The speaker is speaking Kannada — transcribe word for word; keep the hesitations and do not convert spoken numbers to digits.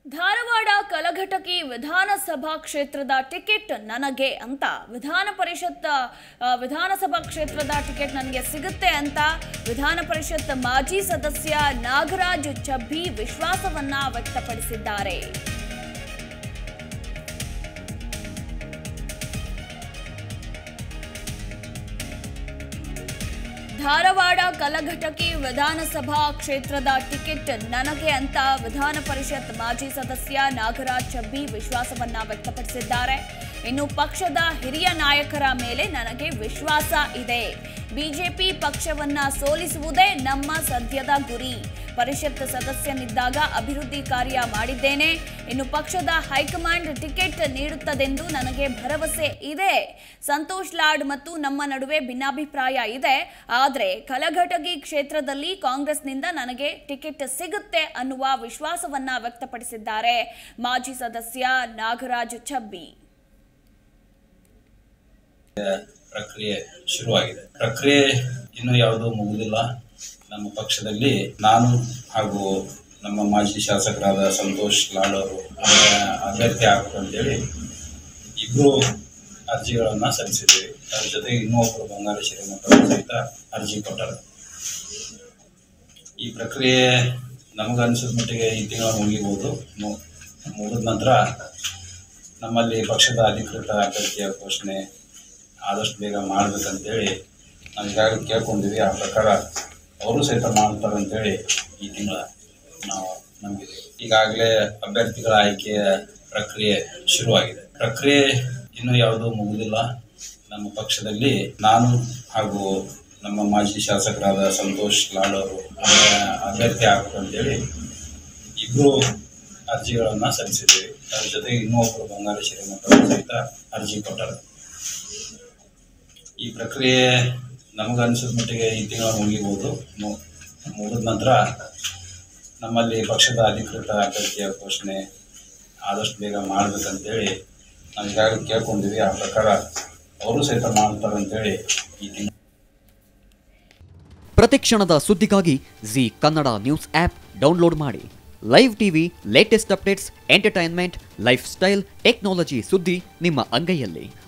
ಧಾರವಾಡ ಕಲಘಟಕಿ ವಿಧಾನಸಭಾ ಕ್ಷೇತ್ರದ ಟಿಕೆಟ್ ನನಗೆ ಅಂತ ವಿಧಾನ ಪರಿಷತ್ ವಿಧಾನಸಭಾ ಕ್ಷೇತ್ರದ ಟಿಕೆಟ್ ನನಗೆ ಸಿಗುತ್ತೆ ಅಂತ ವಿಧಾನ ಪರಿಷತ್ ಮಾಜಿ ಸದಸ್ಯ ನಾಗರಾಜ್ ಚಬ್ಬಿ ವಿಶ್ವಾಸವನ್ನ ವ್ಯಕ್ತಪಡಿಸಿದ್ದಾರೆ. ಧಾರವಾಡ ಕಲಘಟಕಿ ವಿಧಾನಸಭಾ ಕ್ಷೇತ್ರದ ಟಿಕೆಟ್ ನನಗೆ ಅಂತ ವಿಧಾನ ಪರಿಷತ್ ಮಾಜಿ ಸದಸ್ಯ ನಾಗರಾಜ್ ಚಬ್ಬಿ ವಿಶ್ವಾಸವನ್ನ ವ್ಯಕ್ತಪಡಿಸಿದ್ದಾರೆ. ಇನ್ನು ಪಕ್ಷದ ಹಿರಿಯ ನಾಯಕರ ಮೇಲೆ ನನಗೆ ವಿಶ್ವಾಸ ಇದೆ. ಬಿಜೆಪಿ ಪಕ್ಷವನ್ನ ಸೋಲಿಸುವುದೇ ನಮ್ಮ ಸದ್ಯದ ಗುರಿ. ಪರಿಷತ್ ಸದಸ್ಯನಿದ್ದಾಗ ಅಭಿವೃದ್ಧಿ ಕಾರ್ಯ ಮಾಡಿದ್ದೇನೆ. ಇನ್ನು ಪಕ್ಷದ ಹೈಕಮಾಂಡ್ ಟಿಕೆಟ್ ನೀಡುತ್ತದೆಂದು ನನಗೆ ಭರವಸೆ ಇದೆ. ಸಂತೋಷ್ ಲಾಡ್ ಮತ್ತು ನಮ್ಮ ನಡುವೆ ಭಿನ್ನಾಭಿಪ್ರಾಯ ಇದೆ. ಆದರೆ ಕಲಘಟಗಿ ಕ್ಷೇತ್ರದಲ್ಲಿ ಕಾಂಗ್ರೆಸ್ನಿಂದ ನನಗೆ ಟಿಕೆಟ್ ಸಿಗುತ್ತೆ ಅನ್ನುವ ವಿಶ್ವಾಸವನ್ನ ವ್ಯಕ್ತಪಡಿಸಿದ್ದಾರೆ ಮಾಜಿ ಸದಸ್ಯ ನಾಗರಾಜ್ ಚಬ್ಬಿ. ಪ್ರಕ್ರಿಯೆ ಶುರುವಾಗಿದೆ. ಪ್ರಕ್ರಿಯೆ ಇನ್ನೂ ಯಾವುದೂ ಮುಗಿದಿಲ್ಲ. ನಮ್ಮ ಪಕ್ಷದಲ್ಲಿ ನಾನು ಹಾಗೂ ನಮ್ಮ ಮಾಜಿ ಶಾಸಕರಾದ ಸಂತೋಷ್ ಲಾಡ್ ಅವರು ಅಭ್ಯರ್ಥಿ ಆಗಬೇಕು ಅಂತೇಳಿ ಇಬ್ಬರು ಅರ್ಜಿಗಳನ್ನು ಸಲ್ಲಿಸಿದ್ದೀವಿ. ಅದ್ರ ಜೊತೆಗೆ ಇನ್ನೂ ಒಬ್ಬರು ಬಂಗಾರ ಶ್ರೀಮಂತ ಸಹಿತ ಅರ್ಜಿ ಕೊಟ್ಟರು. ಈ ಪ್ರಕ್ರಿಯೆ ನಮಗನ್ಸಿದ ಮಟ್ಟಿಗೆ ಈ ತಿಂಗಳ ಮುಗಿಬಹುದು. ಮುಗಿದ ನಂತರ ನಮ್ಮಲ್ಲಿ ಪಕ್ಷದ ಅಧಿಕೃತ ಅಭ್ಯರ್ಥಿಯ ಘೋಷಣೆ ಆದಷ್ಟು ಬೇಗ ಮಾಡಬೇಕಂತೇಳಿ ನಾವು ಈಗಾಗಲೇ ಕೇಳ್ಕೊಂಡಿದ್ವಿ. ಆ ಪ್ರಕಾರ ಅವರು ಸಹಿತ ಮಾಡ್ತಾರೆ ಅಂತೇಳಿ ಈ ತಿಂಗಳ ನಾವು ನಂಬಿದ್ದೀವಿ. ಈಗಾಗಲೇ ಅಭ್ಯರ್ಥಿಗಳ ಆಯ್ಕೆಯ ಪ್ರಕ್ರಿಯೆ ಶುರುವಾಗಿದೆ. ಪ್ರಕ್ರಿಯೆ ಇನ್ನೂ ಯಾವುದೂ ಮುಗಿದಿಲ್ಲ. ನಮ್ಮ ಪಕ್ಷದಲ್ಲಿ ನಾನು ಹಾಗೂ ನಮ್ಮ ಮಾಜಿ ಶಾಸಕರಾದ ಸಂತೋಷ್ ಲಾಡ್ ಅವರು ಅಭ್ಯರ್ಥಿ ಆಗಬೇಕು ಅಂತೇಳಿ ಇಬ್ಬರು ಅರ್ಜಿಗಳನ್ನು ಸಲ್ಲಿಸಿದ್ದೀವಿ. ಅದ್ರ ಜೊತೆಗೆ ಇನ್ನೂ ಒಬ್ಬರು ಬಂಗಾರ ಶ್ರೀಮಂತ ಸಹಿತ ಅರ್ಜಿ ಕೊಟ್ಟರು. ಈ ಪ್ರಕ್ರಿಯೆ ನಮಗನ್ಸಿದ ಮಟ್ಟಿಗೆ ಈ ತಿಂಗಳ ಮುಗಿಬಹುದು. ಮುಗಿದ ನಂತರ ನಮ್ಮಲ್ಲಿ ಪಕ್ಷದ ಅಧಿಕೃತ ಅಭ್ಯರ್ಥಿಯ ಘೋಷಣೆ ಆದಷ್ಟು ಬೇಗ ಮಾಡಬೇಕಂತೇಳಿ ನಾವು ಈಗಾಗಲೇ ಕೇಳ್ಕೊಂಡಿದ್ವಿ. ಆ ಪ್ರಕಾರ ಅವರು ಸಹಿತ ಮಾಡ್ತಾರೆ ಅಂತೇಳಿ ಈ ತಿಂಗಳ. ಪ್ರತಿಕ್ಷಣದ ಸುದ್ದಿಗಾಗಿ Zee Kannada news app download ಮಾಡಿ. Live TV, latest updates, entertainment, lifestyle, technology ಸುದ್ದಿ ನಿಮ್ಮ ಅಂಗೈಯಲ್ಲಿ.